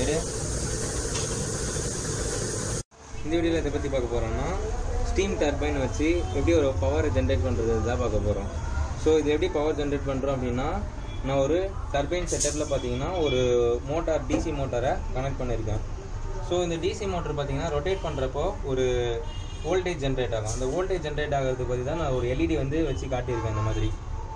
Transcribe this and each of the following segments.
இரு. இந்த வீடியோவில் இதை பற்றி பார்க்க போகிறோம்னா ஸ்டீம் டர்பைன் வச்சு எப்படி ஒரு பவரை ஜென்ரேட் பண்ணுறது தான் பார்க்க போகிறோம். ஸோ இது எப்படி பவர் ஜென்ரேட் பண்ணுறோம் அப்படின்னா, நான் ஒரு டர்பைன் செட்டப்பில் பார்த்தீங்கன்னா ஒரு மோட்டார் டிசி மோட்டாரை கனெக்ட் பண்ணியிருக்கேன். ஸோ இந்த டிசி மோட்டர் பார்த்தீங்கன்னா ரொட்டேட் பண்ணுறப்போ ஒரு வோல்டேஜ் ஜென்ரேட் ஆகும். அந்த வோல்டேஜ் ஜென்ரேட் ஆகிறதுக்கு பற்றி தான் நான் ஒரு எல்இடி வந்து வச்சு காட்டியிருக்கேன் இந்த மாதிரி.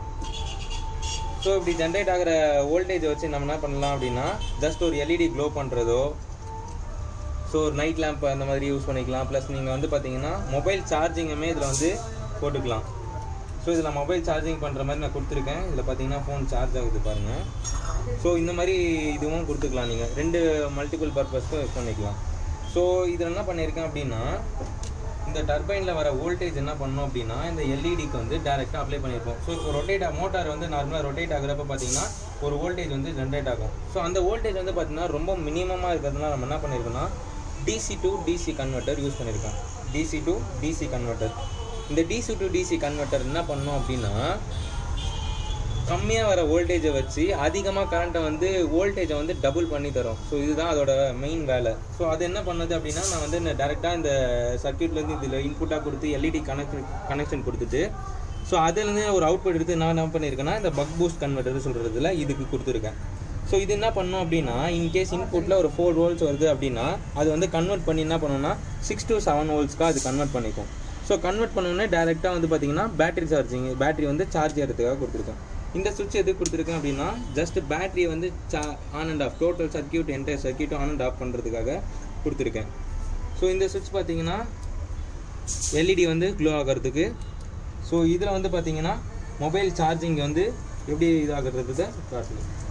ஸோ இப்படி ஜென்ரேட் ஆகிற வோல்டேஜை வச்சு நம்ம என்ன பண்ணலாம் அப்படின்னா, ஜஸ்ட் ஒரு எல்இடி க்ளோ பண்ணுறதோ, ஸோ ஒரு நைட் லேம்ப் அந்த மாதிரி யூஸ் பண்ணிக்கலாம். ப்ளஸ் நீங்கள் வந்து பார்த்தீங்கன்னா மொபைல் சார்ஜிங்குமே இதில் வந்து போட்டுக்கலாம். ஸோ இதில் மொபைல் சார்ஜிங் பண்ணுற மாதிரி நான் கொடுத்துருக்கேன். இதில் பார்த்தீங்கன்னா ஃபோன் சார்ஜ் ஆகுது பாருங்கள். ஸோ இந்த மாதிரி இதுவும் கொடுத்துக்கலாம், நீங்கள் 2 மல்டிபிள் பர்பஸ்க்கும் யூஸ் பண்ணிக்கலாம். ஸோ இதில் என்ன பண்ணியிருக்கேன் அப்படின்னா, இந்த டர்பைனில் வர வோல்டேஜ் என்ன பண்ணோம் அப்படின்னா இந்த எல்இடிக்கு வந்து டேரெக்டாக அப்ளை பண்ணியிருப்போம். ஸோ இப்போ மோட்டார் வந்து நார்மலாக ரொட்டேட் ஆகிறப்ப பார்த்தீங்கன்னா ஒரு வோல்டேஜ் வந்து ஜென்ரேட் ஆகும். ஸோ அந்த வோல்டேஜ் வந்து பார்த்தீங்கன்னா ரொம்ப மினிமமாக இருக்கிறதுனால நம்ம என்ன பண்ணியிருக்கோம்னா DC to DC converter use பண்ணியிருக்கோம். DC to DC converter. இந்த டிசி டு டிசி கன்வெர்ட்டர் என்ன பண்ணோம் அப்படின்னா, கம்மியாக வர வோல்டேஜை வச்சு அதிகமாக கரண்ட்டை வந்து வோல்டேஜை வந்து டபுள் பண்ணி தரும். ஸோ இதுதான் அதோட மெயின் வேலை. ஸோ அது என்ன பண்ணுது அப்படின்னா, நான் வந்து டேரெக்டாக இந்த சர்க்யூட்லேருந்து இதில் இன்புட்டாக கொடுத்து எல்இடி கனெக்ஷன் கொடுத்துட்டு, ஸோ அதுலேருந்து ஒரு அவுட்புட் எடுத்து நான் என்ன பண்ணியிருக்கேன்னா இந்த பக் பூஸ்ட் கன்வெர்ட்டர் சொல்கிறதுல இதுக்கு கொடுத்துருக்கேன். ஸோ இது என்ன பண்ணோம் அப்படின்னா, இன்கேஸ் இன்புட்டில் ஒரு 4 வோல்ட்ஸ் வருது அப்படின்னா அது வந்து கன்வெர்ட் பண்ணி என்ன பண்ணோம்னா 6 to 7 வோல்ட்ஸ்க்காக அது கன்வெர்ட் பண்ணிக்கும். ஸோ கன்வெர்ட் பண்ணோன்னே டேரெக்டாக வந்து பார்த்தீங்கன்னா பேட்டரி வந்து சார்ஜ் ஏறதுக்காக கொடுத்துருக்கேன். இந்த சுவிட்ச் எதுக்கு கொடுத்துருக்கேன் அப்படின்னா, ஜஸ்ட் பேட்டரியை வந்து on and off, total circuit entire circuit on and off பண்ணுறதுக்காக கொடுத்துருக்கேன். ஸோ இந்த சுவிட்ச் பார்த்தீங்கன்னா எல்இடி வந்து க்ளோ ஆகிறதுக்கு. ஸோ இதில் வந்து பார்த்தீங்கன்னா மொபைல் சார்ஜிங் வந்து எப்படி இதாகிறதுக்கு காட்டணும்.